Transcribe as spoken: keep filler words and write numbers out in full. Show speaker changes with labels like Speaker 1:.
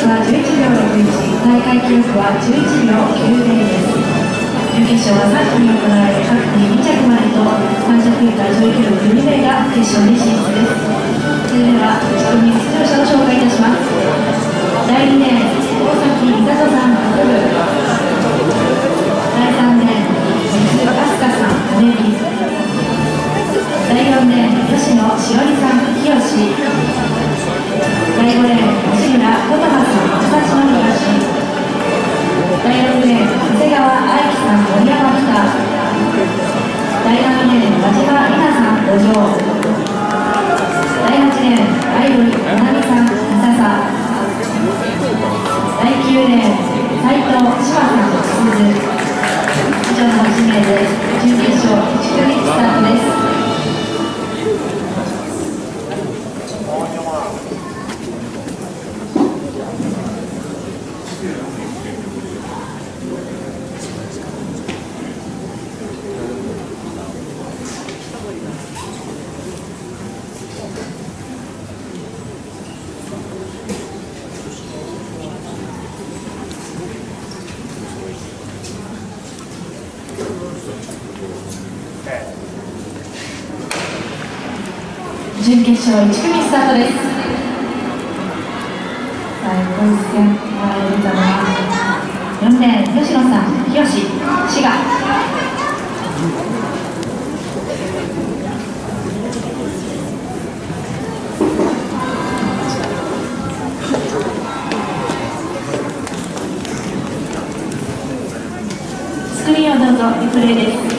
Speaker 1: はじゅういちびょうろくいち、大会記録はじゅういちびょうきゅうぜろです。準決勝はさん組行われ、各組に着までとさん着以下上位記録に名が決勝に進出です。それではいち組出場者を紹介いたします。だいにレーン、大崎美里さん、フル。だいさんレーン、水飛鳥さん、羽根。だいよんレーン、吉野しおりさん、日吉。だいごレーン、吉村琴葉さん、武蔵野東。だいろくレーン、長谷川愛樹さん、森山北。だいななレーン、真島里奈さん、五条。だいはちレーン、アイドル、ななみさん、笹佐。だいきゅうレーン、斉藤志和さん、鈴。以上のはちめいで準決勝いち組スタートです。準決勝いち組スタートです。さあ、横一線が出たのはよんレーン、吉野さん、日吉、滋賀。スクリーンをどうぞ、リプレイです。